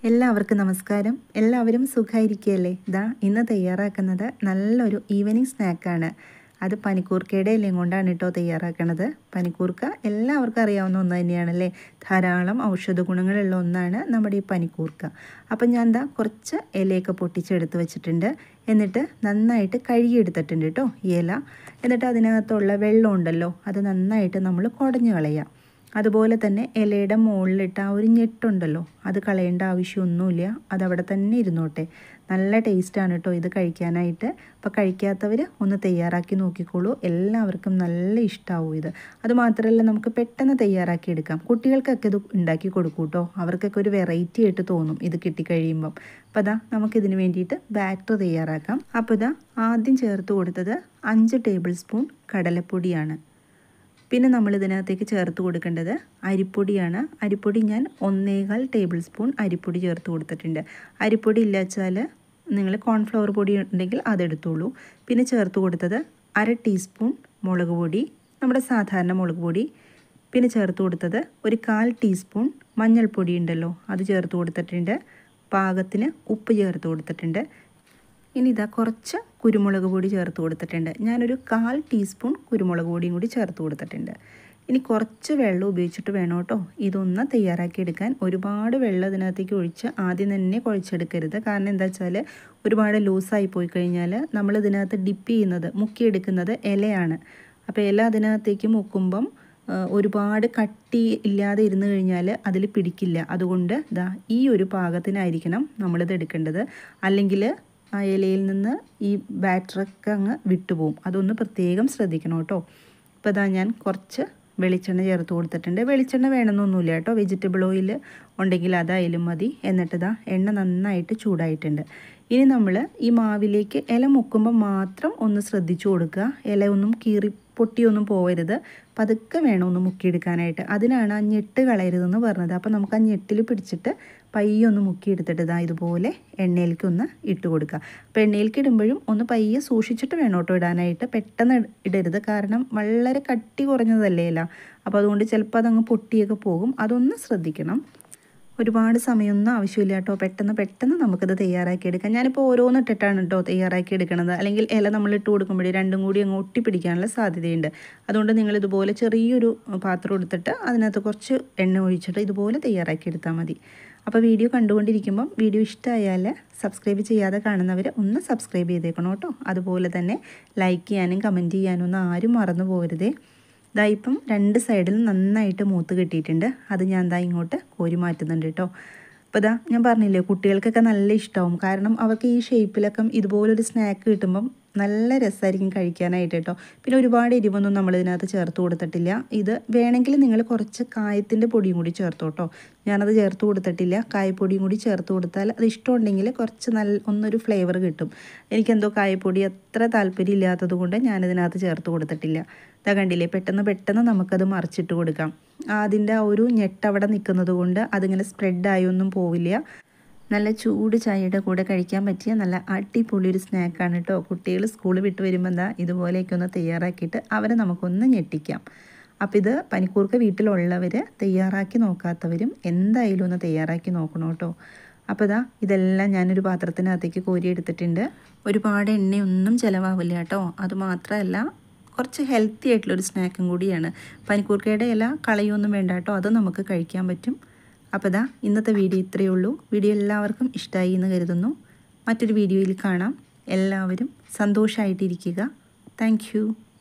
എല്ലാവർക്കും നമസ്കാരം. എല്ലാവരും സുഖമായിരിക്കുകയല്ലേ? ഇന്ന് തയ്യാറാക്കുന്നത് നല്ലൊരു ഈവനിങ് സ്നാക്കാണ്. അത് പനിക്കൂർക്കയുടെ ഇലയും കൊണ്ടാണ് കേട്ടോ തയ്യാറാക്കുന്നത്. പനിക്കൂർക്ക എല്ലാവർക്കും അറിയാവുന്ന ഒന്ന് തന്നെയാണല്ലേ. ധാരാളം ഔഷധ ഗുണങ്ങളുള്ള ഒന്നാണ് നമ്മുടെ ഈ പനിക്കൂർക്ക. അപ്പം ഞാൻ കുറച്ച് ഇലയൊക്കെ പൊട്ടിച്ചെടുത്ത് വെച്ചിട്ടുണ്ട്. എന്നിട്ട് നന്നായിട്ട് കഴുകിയെടുത്തിട്ടുണ്ട് കേട്ടോ ഈ ഇല. എന്നിട്ട് അതിനകത്തുള്ള വെള്ളം ഉണ്ടല്ലോ, അത് നന്നായിട്ട് നമ്മൾ കുടഞ്ഞു കളയാം. അതുപോലെ തന്നെ ഇലയുടെ മുകളിലിട്ട് ആ ഒരു ഞെട്ടുണ്ടല്ലോ, അത് കളയേണ്ട ആവശ്യമൊന്നുമില്ല. അതവിടെ തന്നെ ഇരുന്നോട്ടെ. നല്ല ടേസ്റ്റാണ് കേട്ടോ ഇത് കഴിക്കാനായിട്ട്. അപ്പോൾ കഴിക്കാത്തവർ ഒന്ന് തയ്യാറാക്കി നോക്കിക്കോളൂ. എല്ലാവർക്കും നല്ല ഇഷ്ടമാവും ഇത്. അതുമാത്രമല്ല, നമുക്ക് പെട്ടെന്ന് തയ്യാറാക്കി എടുക്കാം. കുട്ടികൾക്കൊക്കെ ഇത് ഉണ്ടാക്കി കൊടുക്കൂ കേട്ടോ. അവർക്കൊക്കെ ഒരു വെറൈറ്റി ആയിട്ട് തോന്നും ഇത് കിട്ടിക്കഴിയുമ്പം. അപ്പോൾ നമുക്കിതിന് വേണ്ടിയിട്ട് ബാറ്റർ തയ്യാറാക്കാം. അപ്പോൾ ആദ്യം ചേർത്ത് കൊടുത്തത് 5 ടേബിൾ സ്പൂൺ കടലപ്പൊടിയാണ്. പിന്നെ നമ്മൾ ഇതിനകത്തേക്ക് ചേർത്ത് കൊടുക്കേണ്ടത് അരിപ്പൊടിയാണ്. അരിപ്പൊടി ഞാൻ 1.25 ടേബിൾ സ്പൂൺ അരിപ്പൊടി ചേർത്ത് കൊടുത്തിട്ടുണ്ട്. അരിപ്പൊടി ഇല്ലാച്ചാൽ നിങ്ങൾ കോൺഫ്ലവർ പൊടി ഉണ്ടെങ്കിൽ അതെടുത്തോളൂ. പിന്നെ ചേർത്ത് കൊടുത്തത് 1/2 ടീസ്പൂൺ മുളക് പൊടി, നമ്മുടെ സാധാരണ മുളക് പൊടി. പിന്നെ ചേർത്ത് കൊടുത്തത് ഒരു 1/4 ടീസ്പൂൺ മഞ്ഞൾപ്പൊടി ഉണ്ടല്ലോ, അത് ചേർത്ത് കൊടുത്തിട്ടുണ്ട്. പാകത്തിന് ഉപ്പ് ചേർത്ത് കൊടുത്തിട്ടുണ്ട്. ഇനി കുറച്ച് കുരുമുളക് പൊടി ചേർത്ത് കൊടുത്തിട്ടുണ്ട്. ഞാനൊരു 1/4 ടീസ്പൂൺ കുരുമുളക് പൊടിയും കൂടി ചേർത്ത് കൊടുത്തിട്ടുണ്ട്. ഇനി കുറച്ച് വെള്ളം ഉപയോഗിച്ചിട്ട് വേണം കേട്ടോ ഇതൊന്ന് തയ്യാറാക്കി എടുക്കാൻ. ഒരുപാട് വെള്ളം ഇതിനകത്തേക്ക് ഒഴിച്ച് ആദ്യം തന്നെ കുഴച്ചെടുക്കരുത്. കാരണം എന്താ വെച്ചാൽ ഒരുപാട് ലൂസായി പോയി കഴിഞ്ഞാൽ നമ്മൾ ഇതിനകത്ത് ഡിപ്പ് ചെയ്യുന്നത്, മുക്കിയെടുക്കുന്നത് ഇലയാണ്. അപ്പോൾ ഇല അതിനകത്തേക്ക് മുക്കുമ്പം ഒരുപാട് കട്ടി ഇല്ലാതെ ഇരുന്ന് കഴിഞ്ഞാൽ അതിൽ പിടിക്കില്ല. അതുകൊണ്ട് ഈ ഒരു പാകത്തിനായിരിക്കണം നമ്മളിത് എടുക്കേണ്ടത്. അല്ലെങ്കിൽ ആ ഇലയിൽ നിന്ന് ഈ ബാറ്ററൊക്കെ അങ്ങ് വിട്ടുപോകും. അതൊന്ന് പ്രത്യേകം ശ്രദ്ധിക്കണം കേട്ടോ. ഇപ്പോൾ ഞാൻ കുറച്ച് വെളിച്ചെണ്ണ ചേർത്ത് കൊടുത്തിട്ടുണ്ട്. വെളിച്ചെണ്ണ വേണമെന്നൊന്നുമില്ല കേട്ടോ. വെജിറ്റബിൾ ഓയിൽ ഉണ്ടെങ്കിൽ അതായാലും മതി. എന്നിട്ട് എണ്ണ നന്നായിട്ട് ചൂടായിട്ടുണ്ട്. ഇനി നമ്മൾ ഈ മാവിലേക്ക് ഇല മുക്കുമ്പോൾ മാത്രം ഒന്ന് ശ്രദ്ധിച്ചു കൊടുക്കുക. ഇല ഒന്നും പൊട്ടിയൊന്നും പോകരുത്. പതുക്കെ വേണം ഒന്ന് മുക്കിയെടുക്കാനായിട്ട്. അതിനാണ് ആ ഞെട്ട് കളയരുതെന്ന് പറഞ്ഞത്. അപ്പോൾ നമുക്ക് ആ ഞെട്ടിൽ പിടിച്ചിട്ട് പയ്യെ ഒന്ന് മുക്കിയെടുത്തിട്ട് ഇതുപോലെ എണ്ണയിലേക്ക് ഒന്ന് ഇട്ട് കൊടുക്കുക. അപ്പോൾ എണ്ണയിലേക്ക് ഇടുമ്പോഴും ഒന്ന് പയ്യെ സൂക്ഷിച്ചിട്ട് വേണം കേട്ടോ ഇടാനായിട്ട്. പെട്ടെന്ന് ഇടരുത്. കാരണം വളരെ കട്ടി കുറഞ്ഞതല്ലേ ഇല. അപ്പോൾ അതുകൊണ്ട് ചിലപ്പോൾ അതങ്ങ് പൊട്ടിയൊക്കെ പോകും. അതൊന്ന് ശ്രദ്ധിക്കണം. ഒരുപാട് സമയമൊന്നും ആവശ്യമില്ല കേട്ടോ. പെട്ടെന്ന് നമുക്കത് തയ്യാറാക്കി എടുക്കാം. ഞാനിപ്പോൾ ഓരോന്നിട്ടിട്ടാണ് കേട്ടോ തയ്യാറാക്കി എടുക്കുന്നത്. അല്ലെങ്കിൽ ഇല നമ്മൾ ഇട്ട് കൊടുക്കുമ്പോഴേ രണ്ടും കൂടി അങ്ങ് ഒട്ടിപ്പിടിക്കാനുള്ള സാധ്യതയുണ്ട്. അതുകൊണ്ട് നിങ്ങളിതുപോലെ ചെറിയൊരു പാത്രം എടുത്തിട്ട് അതിനകത്ത് കുറച്ച് എണ്ണ ഒഴിച്ചിട്ട് ഇതുപോലെ തയ്യാറാക്കി എടുത്താൽ മതി. അപ്പോൾ വീഡിയോ കണ്ടുകൊണ്ടിരിക്കുമ്പം വീഡിയോ ഇഷ്ടമായാൽ സബ്സ്ക്രൈബ് ചെയ്യാതെ കാണുന്നവർ ഒന്ന് സബ്സ്ക്രൈബ് ചെയ്തേക്കണം കേട്ടോ. അതുപോലെ തന്നെ ലൈക്ക് ചെയ്യാനും കമൻറ്റ് ചെയ്യാനും ഒന്നും ആരും മറന്നു പോകരുതേ. ഇപ്പം 2 സൈഡിലും നന്നായിട്ട് മൂത്ത് കിട്ടിയിട്ടുണ്ട്. അത് ഞാൻ ഇങ്ങോട്ട് കോരി മാറ്റുന്നുണ്ട് കേട്ടോ. അപ്പോൾ ഞാൻ പറഞ്ഞില്ലേ, കുട്ടികൾക്കൊക്കെ നല്ല ഇഷ്ടമാവും. കാരണം അവർക്ക് ഈ ഷേപ്പിലൊക്കെ ഇതുപോലൊരു സ്നാക്ക് കിട്ടുമ്പം നല്ല രസമായിരിക്കും കഴിക്കാനായിട്ട് കേട്ടോ. പിന്നെ ഒരുപാട് എരിവൊന്നും നമ്മളിതിനകത്ത് ചേർത്ത് കൊടുത്തിട്ടില്ല. ഇത് വേണമെങ്കിൽ നിങ്ങൾ കുറച്ച് കായത്തിൻ്റെ പൊടിയും കൂടി ചേർത്ത് കേട്ടോ. ഞാനത് ചേർത്ത് കൊടുത്തിട്ടില്ല. കായപ്പൊടിയും കൂടി ചേർത്ത് കൊടുത്താൽ അത് ഇഷ്ടമുണ്ടെങ്കിൽ കുറച്ച് ഒന്നൊരു ഫ്ലേവർ കിട്ടും. എനിക്കെന്തോ കായപ്പൊടി അത്ര താല്പര്യം ഇല്ലാത്തത് കൊണ്ട് ഞാനിതിനകത്ത് ചേർത്ത് കൊടുത്തിട്ടില്ല. കണ്ടില്ലേ, പെട്ടെന്ന് നമുക്കത് മറിച്ചിട്ട് കൊടുക്കാം. അതിൻ്റെ ആ ഒരു ഞെട്ട് അവിടെ നിൽക്കുന്നത് കൊണ്ട് അതിങ്ങനെ സ്പ്രെഡായൊന്നും പോവില്ല. നല്ല ചൂട് ചായയുടെ കൂടെ കഴിക്കാൻ പറ്റിയ നല്ല അടിപൊളി ഒരു സ്നാക്കാണ് കേട്ടോ. കുട്ടികൾ സ്കൂൾ വിട്ട് വരുമ്പോൾ ഇതുപോലെയൊക്കെ ഒന്ന് തയ്യാറാക്കിയിട്ട് അവരെ നമുക്കൊന്ന് ഞെട്ടിക്കാം. അപ്പോൾ ഇത് പനിക്കൂർക്ക വീട്ടിലുള്ളവർ തയ്യാറാക്കി നോക്കാത്തവരും എന്തായാലും ഒന്ന് തയ്യാറാക്കി നോക്കണം കേട്ടോ. അപ്പോൾ ഇതെല്ലാം ഞാനൊരു പാത്രത്തിനകത്തേക്ക് കോരി എടുത്തിട്ടുണ്ട്. ഒരുപാട് എണ്ണയൊന്നും ചിലവാവില്ല കേട്ടോ. അതുമാത്രമല്ല, കുറച്ച് ഹെൽത്തി ആയിട്ടുള്ളൊരു സ്നാക്കും കൂടിയാണ്. പനിക്കൂർക്കയുടെ ഇല കളയൊന്നും വേണ്ട കേട്ടോ. അത് നമുക്ക് കഴിക്കാൻ പറ്റും. അപ്പോൾ ഇന്നത്തെ വീഡിയോ ഇത്രയേ ഉള്ളൂ. വീഡിയോ എല്ലാവർക്കും ഇഷ്ടമായി എന്ന് കരുതുന്നു. മറ്റൊരു വീഡിയോയിൽ കാണാം. എല്ലാവരും സന്തോഷമായിട്ടിരിക്കുക. Thank you.